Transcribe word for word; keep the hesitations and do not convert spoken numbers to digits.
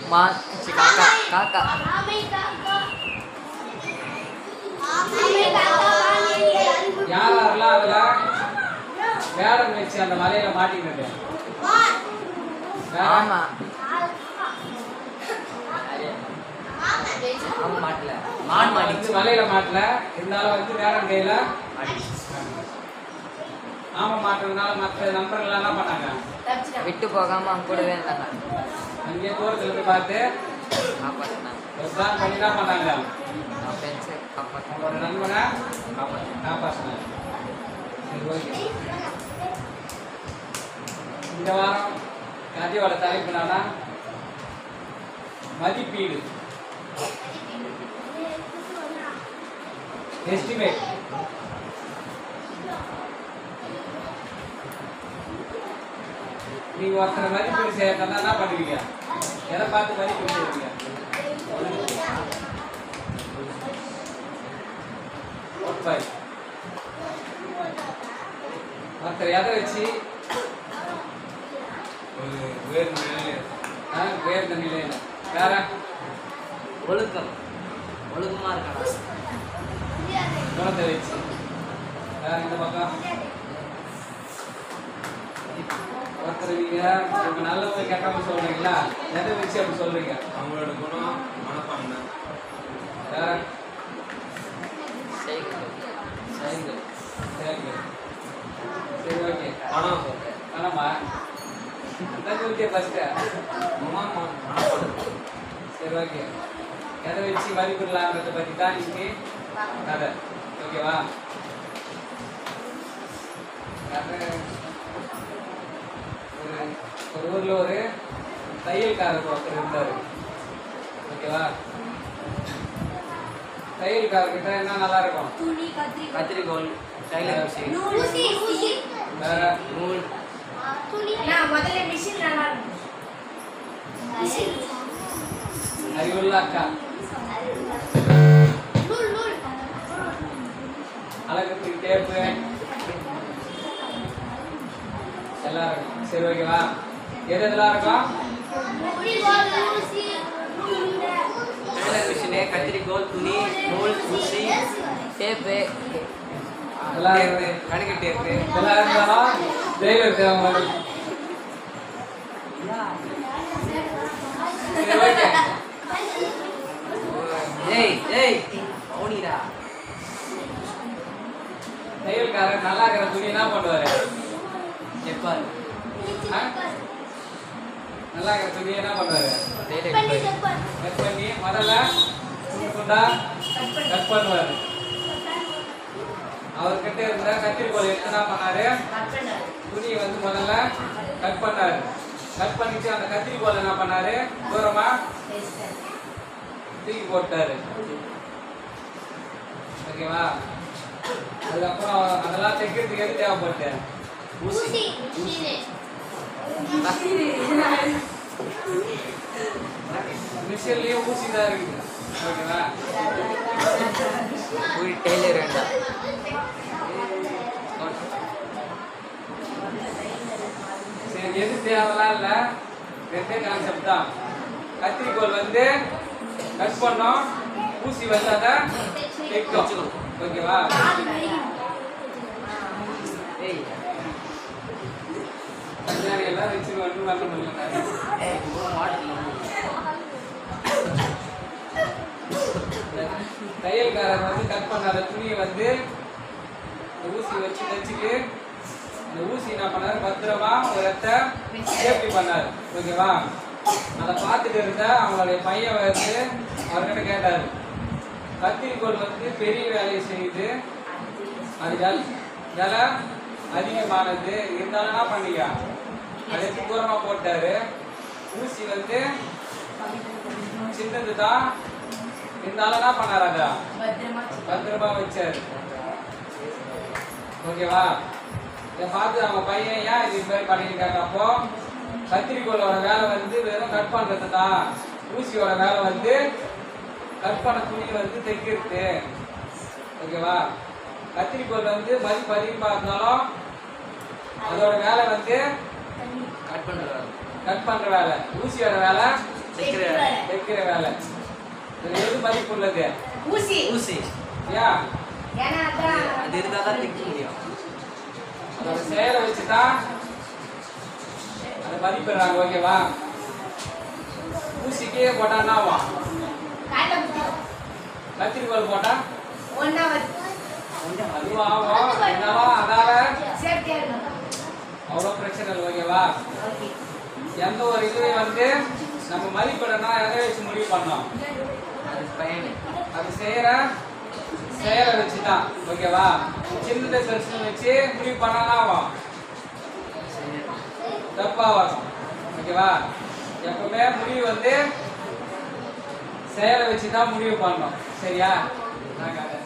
மா சி காக்கா காக்கா யார் யாரெல்லாம் அதுல வேடம் வச்சு அந்த மலையில மாட்டிக்கிட்டு ஆமா அவன் மாட்டல மான் மாட்டிச்சு மலையில மாட்டல இருந்தாலும் வந்து வேடம் கையில ஆமா மாட்டுறதுனால மற்ற நண்பர்கள் என்ன பண்ணாங்க விட்டு போகாம அவங்க கூடவே இருந்தாங்க அங்கே தூரத்துல இருந்து பார்த்து காப்பாற்றினாங்க ஒரு பிளான் பண்ணி தான் பண்ணாங்க அவன் ஃப்ரெண்ட்ஸை காப்பாற்றினாங்க ஒரு நண்பனை காப்பாற்றினாங்க காப்பாற்றினாங்க. சரி ஓகே. இந்த வாரம் கதையோட தலைப்பு என்னன்னா மதிப்பீடு எஸ்டிமேட். நீங்க ஒருத்தரை மதிப்பீடு செய்யறதுனா என்ன பண்ணுவீங்க? எதை பார்த்து மதிப்பீடு செய்வீங்க? ஒருத்தர் எதை வச்சு உயர்ந்த நிலையில உயர்ந்த நிலையில வேற ஒழுக்கம் ஒழுக்கமா இருக்கானா குணத்தை வச்சு வேற இந்த பக்கம் ஒருத்தர் நீங்க இப்ப நல்லவங்க கெட்டவங்க சொல்றீங்களா எதை வச்சு அப்படி சொல்றீங்க? அவங்களோட குணம் மனப்பான்மை வேற சைக்கிள் சைக்கிள் சைக்கிள் சரி ஓகே. பணம் பணமா அதான் சொல்லிட்டே ஃபர்ஸ்ட் மனப்பான்மை சரி ஓகே. எதை வச்சு மதிப்பிடலாங்கிறத பற்றி தான் இன்னைக்கு கதை. ஓகேவா? கதை ஒரு ஒரு ஊரில் ஒரு தையல்காரர் ஒருத்தர் இருந்தார். ஓகேவா? தையல்காரர்கிட்ட என்ன நல்லா இருக்கும்? கத்திரிக்கோள் டைலர் மிஷின் வேற நூல் அறிவுள்ள அக்கா அழகத்துக்கு டேப்பு எல்லாம் இருக்கும். சரி ஓகேவா? எது எதெல்லாம் இருக்கும்? டைலர் மிஷினு கத்திரிக்கோள் துணி நூல் ஊசி டேப்பு எல்லாம் இருக்கு. கணக்கு டேப்பு எல்லாம் இருந்தாலும் டெய்லர் தேவை மாதிரி. சரி ஓகே. ஏய் ஏய் ஓனிடா தையல்காரர் நல்லா இருக்கிற துணி என்ன பண்ணுவாரு? ஜப்பான் ஆ? நல்லா இருக்கிற துணி என்ன பண்ணுவாரு? டெய்லர் கட் பண்ணி முதல்ல துணி துண்டா கட் பண்ணுவாரு. அவர்கிட்ட இருந்த கத்திரிக்கோள் எடுத்து என்ன பண்ணாரு? துணியை வந்து முதல்ல கட் பண்ணாரு. கட் பண்ணிட்டு அந்த கத்திரிக்கோள் என்ன பண்ணாரு? தூரமா தூக்கி போட்டாரு. ஓகேவா? அதுக்கப்புறம் அதெல்லாம் தைக்கிறதுக்கு எது தேவைப்பட்டு? ஊசி மிஷின்லயும் ஊசி தான் இருக்குது. ஓகேவா? ஒரு டெய்லர் வேண்டாம் சரி எது தேவைலாம் இல்ல, ரெண்டே கான்செப்ட் தான். கத்திரிக்கோள் வந்து கட் பண்ணோம், ஊசி வந்து அதை தைக்கும். ஓகேவா? ஏய் எல்லாம் வச்சு ஒன்றும் பண்ண முடியல. தையல்காரர் வந்து கட் பண்ணாத துணியை வந்து ஊசி வச்சு தைச்சிட்டு இந்த ஊசி என்ன பண்ணாரு? பத்திரமா ஒரு இடத்த சேஃப்டி பண்ணாரு. ஓகேவா? அதை பார்த்துட்டு இருந்த அவங்களுடைய பையன் வந்து அவர்கிட்ட கேட்டாரு, கத்திரிக்கோள் வந்து பெரிய வேலையை செய்யுது, அது விலை அதிகமானது, இருந்தாலும் என்ன பண்ணீங்க? அதை தூரமா போட்டாரு. ஊசி வந்து சின்னது தான், இருந்தாலும் என்ன பண்ணாரு? அத பத்திரமா வச்சாரு. ஓகேவா? இதை பார்த்து அவங்க பையன் ஏன் இது மாதிரி பண்ணியிருக்காங்க? அப்போ கத்திரிக்கோளோட வேலை வந்து வெறும் கட் பண்றது தான், ஊசியோட வேலை வந்து கட் பண்ண துணி வந்து தைக்கிறது. ஓகேவா? கத்திரிக்கோள் வந்து மதிப்பு அதிகமா இருந்தாலும் அதோட வேலை வந்து கட் பண்ற கட் பண்ற வேலை, ஊசியோட வேலை வைக்கிற வேலை. வைக்கிற வேலை. இதுல எது மதிப்புள்ளது? ஊசி. ஊசி. ஏன்? ஏன்னா அதான் அது இருந்தா தான் தைக்க முடியும். அதோட செயலை வச்சுதான் அதை மதிப்பிடுறாங்க. ஓகேவா? ஊசி கீழே போட்டா என்ன ஆகும்? காட்ட முடியும். கத்திரிக்கோல் போட்டா ஒன்னா வந்து அதுவும் ஆகும். என்னவா அதால சேஃப்டியா இருக்கும். அவ்வளோ பிரச்சனை இல்லை. ஓகேவா? ஓகே. எந்த ஒரு இதுலையும் வந்து நம்ம மதிப்பிடனா எதை வச்சு முடிவு பண்ணோம்? அது பயன். அது செய்யற செயலை வச்சுதான். ஓகேவா? சின்னதை பெருசு வச்சு முடிவு பண்ணாதான் ஆகும். தப்பா வரும். ஓகேவா? எப்பவுமே முடிவு வந்து செயலை வச்சுதான் முடிவு பண்ணணும். சரியா? நாங்க